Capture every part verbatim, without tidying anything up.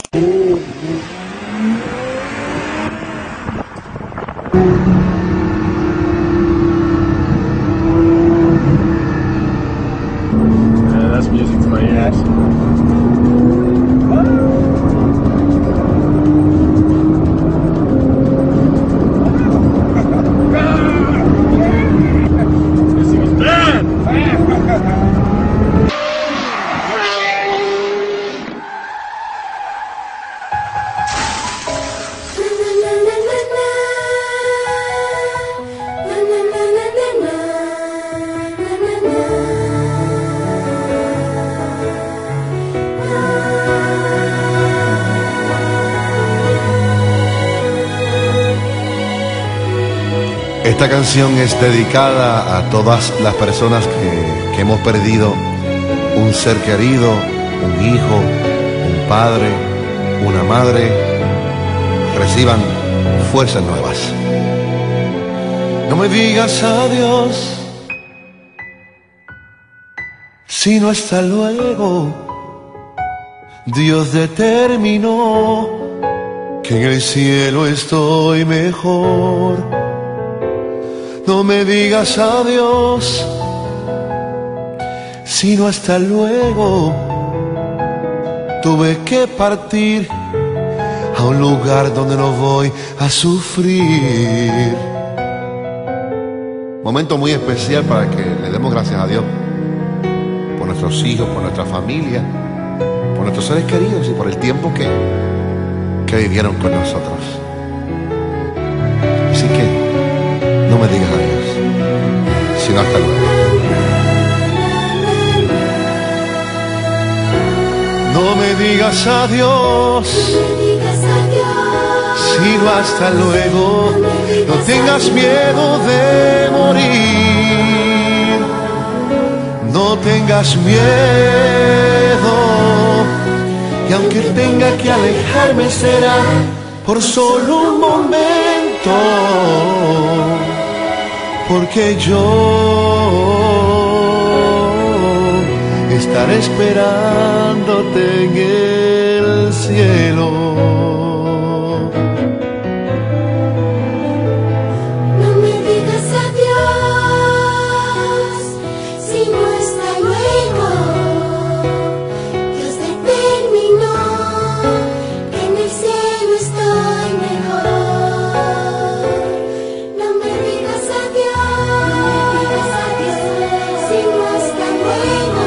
that's music to my ears. This thing is bad! Esta canción es dedicada a todas las personas que, que hemos perdido un ser querido, un hijo, un padre, una madre. Reciban fuerzas nuevas. No me digas adiós, sino hasta luego. Dios determinó que en el cielo estoy mejor. No me digas adiós, sino hasta luego. Tuve que partir a un lugar donde no voy a sufrir. Momento muy especial para que le demos gracias a Dios por nuestros hijos, por nuestra familia, por nuestros seres queridos y por el tiempo que, que vivieron con nosotros. Así que no me digas adiós, sino hasta luego. No me digas adiós, sino hasta luego. No tengas miedo de morir. No tengas miedo. Y aunque tenga que alejarme será por solo un momento. Porque yo estaré esperándote en el cielo. No me digas adiós, sino hasta luego. Dios determinó que en el cielo estoy mejor. No me digas adiós, sino hasta luego.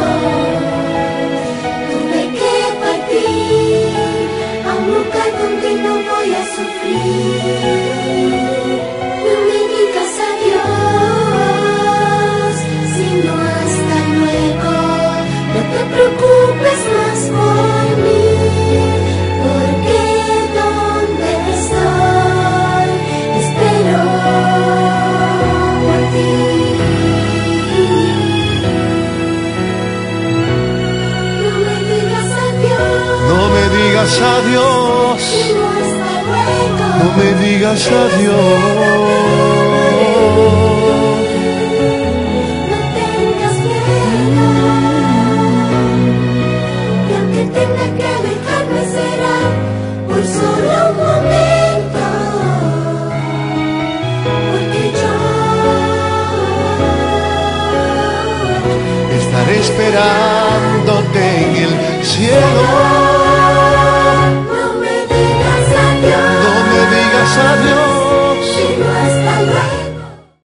Tuve que partir a un lugar donde no voy a sufrir. No me digas adiós, sino hasta luego. No te preocupes más por mí, porque donde estoy espero por ti. No me digas adiós, No me digas adiós, sino hasta luego. no me digas adiós. No tengas miedo, y aunque tenga que alejarme será por solo un momento, porque yo Estaré esperándote en el cielo. no me digas adiós, No me digas adiós,